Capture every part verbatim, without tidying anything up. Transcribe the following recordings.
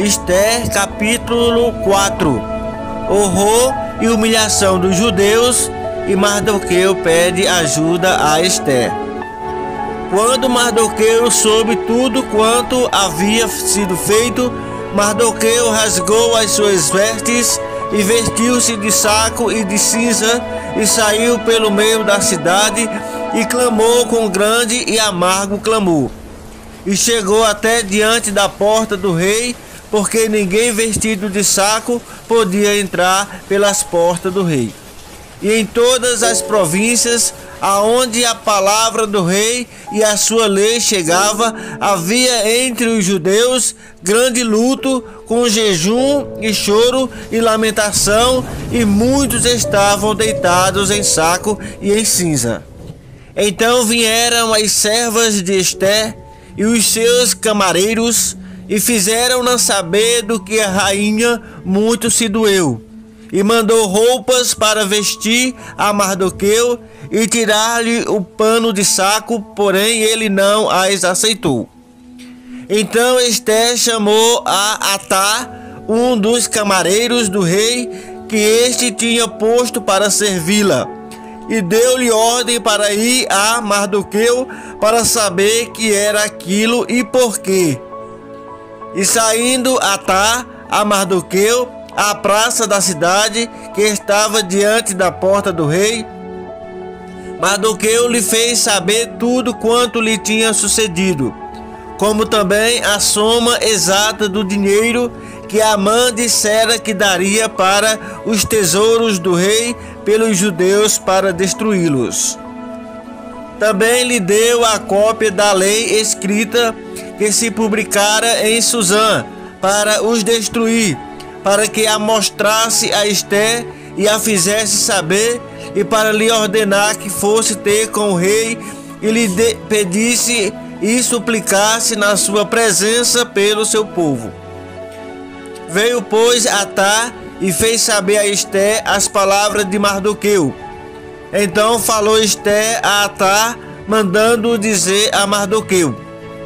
Esther capítulo quatro. Horror e humilhação dos judeus, e Mardoqueu pede ajuda a Esther. Quando Mardoqueu soube tudo quanto havia sido feito, Mardoqueu rasgou as suas vestes e vestiu-se de saco e de cinza e saiu pelo meio da cidade e clamou com grande e amargo clamor. E chegou até diante da porta do rei, porque ninguém vestido de saco podia entrar pelas portas do rei. E em todas as províncias aonde a palavra do rei e a sua lei chegava, havia entre os judeus grande luto, com jejum e choro e lamentação, e muitos estavam deitados em saco e em cinza. Então vieram as servas de Esther e os seus camareiros, e fizeram-na saber do que a rainha muito se doeu, e mandou roupas para vestir a Mardoqueu e tirar-lhe o pano de saco, porém ele não as aceitou. Então Esther chamou a Atá, um dos camareiros do rei, que este tinha posto para servi-la, e deu-lhe ordem para ir a Mardoqueu para saber que era aquilo e por quê. E saindo Atá a Mardoqueu à praça da cidade, que estava diante da porta do rei, Mardoqueu lhe fez saber tudo quanto lhe tinha sucedido, como também a soma exata do dinheiro que Amã dissera que daria para os tesouros do rei pelos judeus para destruí-los. Também lhe deu a cópia da lei escrita que se publicara em Susã para os destruir, para que a mostrasse a Esther e a fizesse saber, e para lhe ordenar que fosse ter com o rei e lhe de, pedisse e suplicasse na sua presença pelo seu povo. Veio, pois, Atá e fez saber a Esther as palavras de Mardoqueu. Então falou Esther a Atá, mandando dizer a Mardoqueu: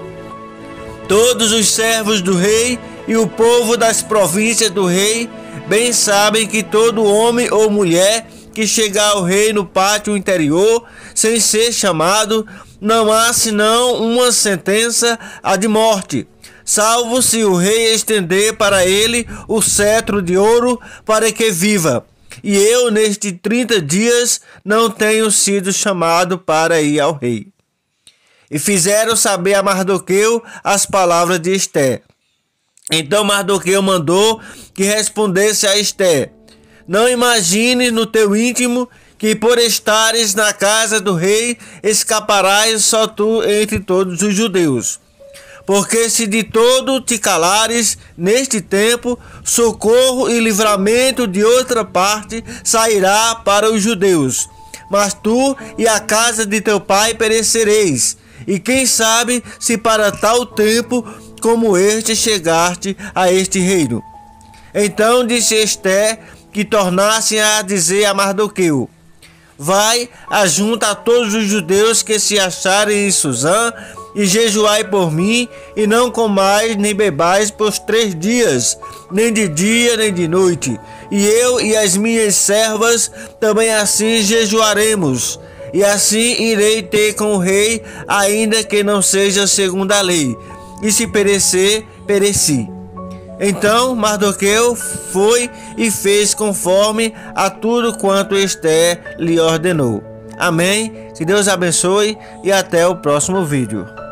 todos os servos do rei e o povo das províncias do rei bem sabem que todo homem ou mulher que chegar ao rei no pátio interior, sem ser chamado, não há senão uma sentença, a de morte, salvo se o rei estender para ele o cetro de ouro para que viva. E eu, nestes trinta dias, não tenho sido chamado para ir ao rei. E fizeram saber a Mardoqueu as palavras de Esther. Então Mardoqueu mandou que respondesse a Esther: não imagines no teu íntimo que por estares na casa do rei escaparás só tu entre todos os judeus. Porque se de todo te calares neste tempo, socorro e livramento de outra parte sairá para os judeus. Mas tu e a casa de teu pai perecereis. E quem sabe se para tal tempo como este chegaste a este reino. Então disse Esther que tornassem a dizer a Mardoqueu: vai, ajunta a todos os judeus que se acharem em Susã, e jejuai por mim, e não comais nem bebais por três dias, nem de dia nem de noite. E eu e as minhas servas também assim jejuaremos, e assim irei ter com o rei, ainda que não seja segundo a lei, e se perecer, pereci. Então Mardoqueu foi e fez conforme a tudo quanto Esther lhe ordenou. Amém. Que Deus abençoe e até o próximo vídeo.